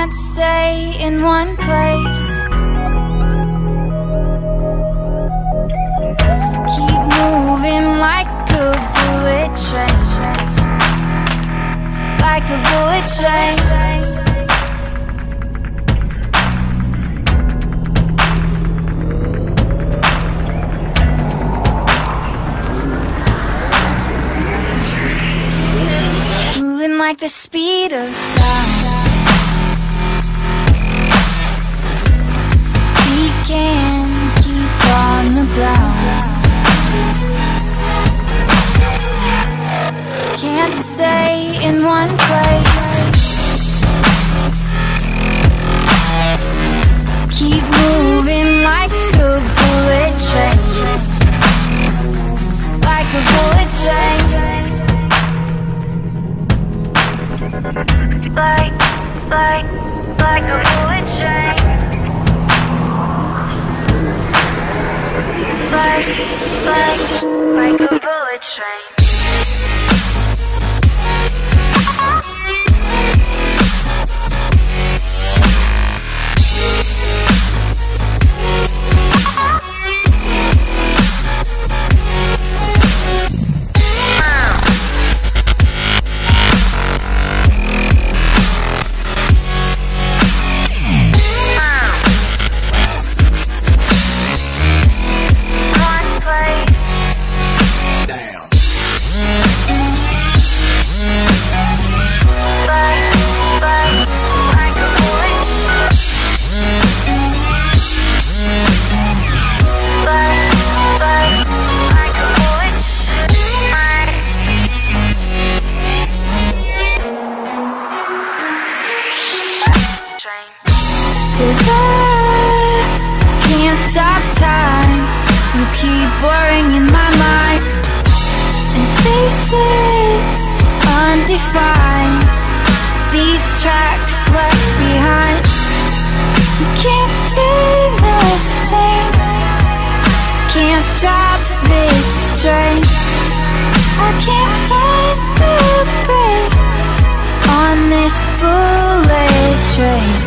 can't stay in one place. Keep moving like a bullet train, like a bullet train. Like the speed of sound, we can keep on the ground. Can't stay in one place. Keep moving like a bullet train, like a bullet train. Like a bullet train. Like a bullet train. Cause I can't stop time. You keep blurring in my mind, and spaces undefined, these tracks left behind. You can't stay the same. Can't stop this train. I can't find the brakes on this bullet train.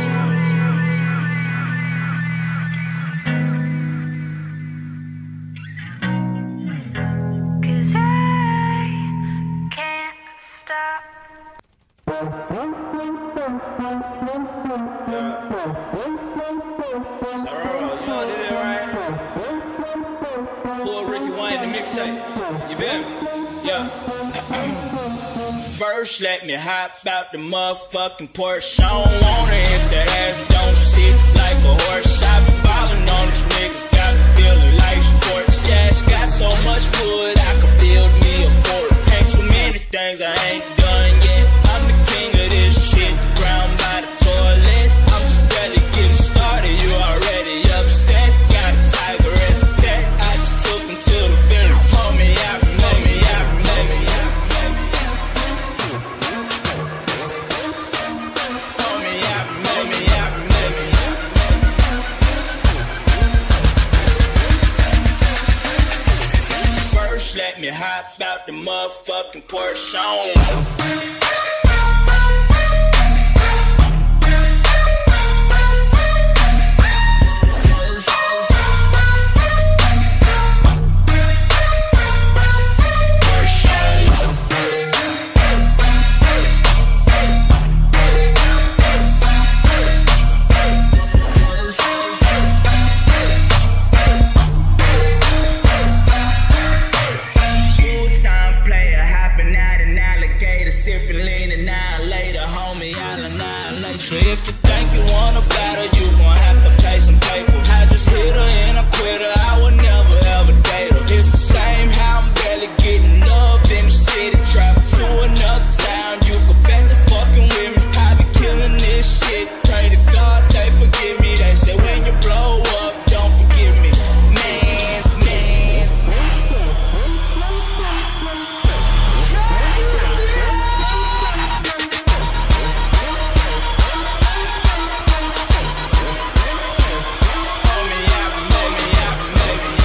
First, let me hop out the motherfucking Porsche. I don't wanna hit that ass, don't sit like a horse. I be ballin' on these niggas, got me feeling like sports. Yeah, it's got so much wood, I could build me a fort. Ain't too many things I ain't done yet. I'm the king of this shit, ground by the toilet. I'm just barely getting started, you already upset. Got a tiger as a pet, I just took him to the vet. Homie, I remember, I remember. Let me hop out the motherfucking Porsche on. So if you think you wanna battle, you gon' have to pay some paper. I just hit her and I quit her, I would never ever date her. It's the same how I'm barely getting loved in the city. Travel to another town, you can bet the fucking with me. I be killing this shit, pray to God they forgive me. They say when you blow up, don't forgive me. Man, man. Homie, I remember.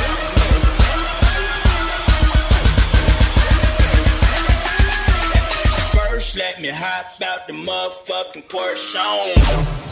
me hop out the motherfucking Porsche on.